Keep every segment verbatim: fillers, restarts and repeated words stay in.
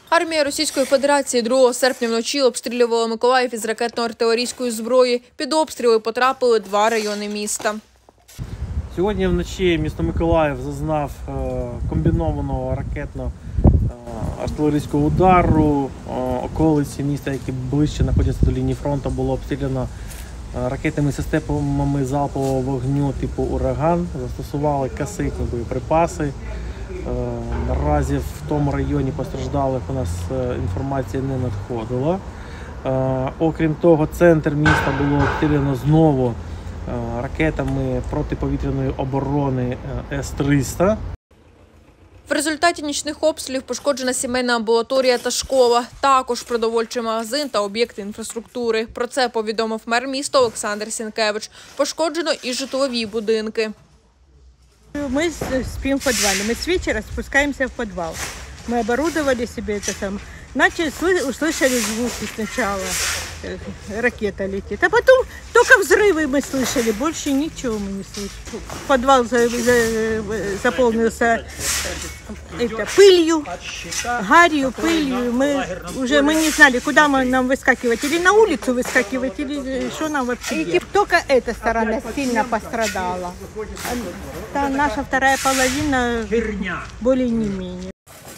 Армія Російської Федерації другого серпня вночі обстрілювала Миколаїв із ракетно-артилерійської зброї. Під обстріли потрапили два райони міста. Сьогодні вночі місто Миколаїв зазнав комбінованого ракетно-артилерійського удару. Околиці міста, які ближче знаходяться до лінії фронту, було обстріляно ракетними системами залпового вогню типу «Ураган». Застосували касетні боєприпаси. Наразі в тому районі постраждалих у нас інформація не надходила. Окрім того, центр міста було обстріляно знову ракетами протиповітряної оборони С триста. В результаті нічних обстрілів пошкоджена сімейна амбулаторія та школа, також продовольчий магазин та об'єкти інфраструктури. Про це повідомив мер міста Олександр Сінкевич. Пошкоджено і житлові будинки. Мы спим в подвале. Мы с вечера спускаемся в подвал. Мы оборудовали себе это там. Начали, услышали звуки сначала. Ракета летит. А потом только взрывы мы слышали. Больше ничего мы не слышали. Подвал заполнился это, пылью, гарью, пылью. Мы уже мы не знали, куда мы нам выскакивать. Или на улицу выскакивать, или что нам вообще делать. Только эта сторона сильно пострадала. Та наша вторая половина более не менее.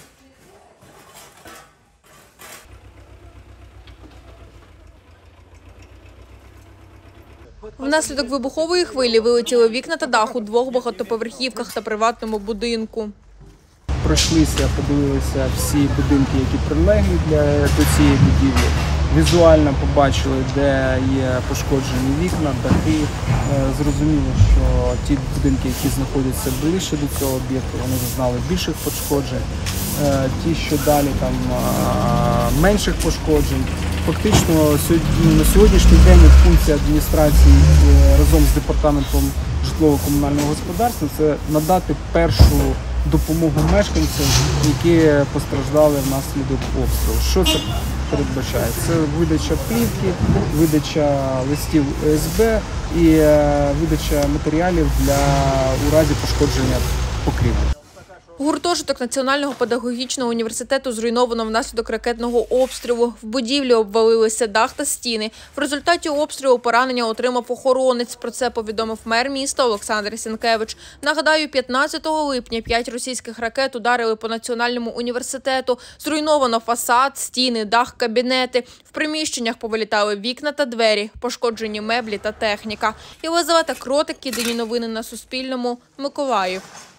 Внаслідок вибухової хвилі вилетіли вікна та дах у двох багатоповерхівках та приватному будинку. Пройшлися, подивилися всі будинки, які прилеглі для, до цієї будівлі. Візуально побачили, де є пошкоджені вікна, дахи. Зрозуміло, що ті будинки, які знаходяться ближче до цього об'єкту, вони зазнали більших пошкоджень. Ті, що далі, там менших пошкоджень. Фактично на сьогоднішній день функція адміністрації разом з департаментом житлово-комунального господарства – це надати першу допомогу мешканцям, які постраждали внаслідок обстрілу. Що це передбачає? Це видача плівки, видача листів О С Б і видача матеріалів для у разі пошкодження покрівлі. Гуртожиток Національного педагогічного університету зруйновано внаслідок ракетного обстрілу. В будівлі обвалилися дах та стіни. В результаті обстрілу поранення отримав охоронець. Про це повідомив мер міста Олександр Сінкевич. Нагадаю, п'ятнадцятого липня п'ять російських ракет ударили по Національному університету. Зруйновано фасад, стіни, дах, кабінети. В приміщеннях повилітали вікна та двері, пошкоджені меблі та техніка. Єлизавета Кротик, єдині новини на Суспільному, Миколаїв.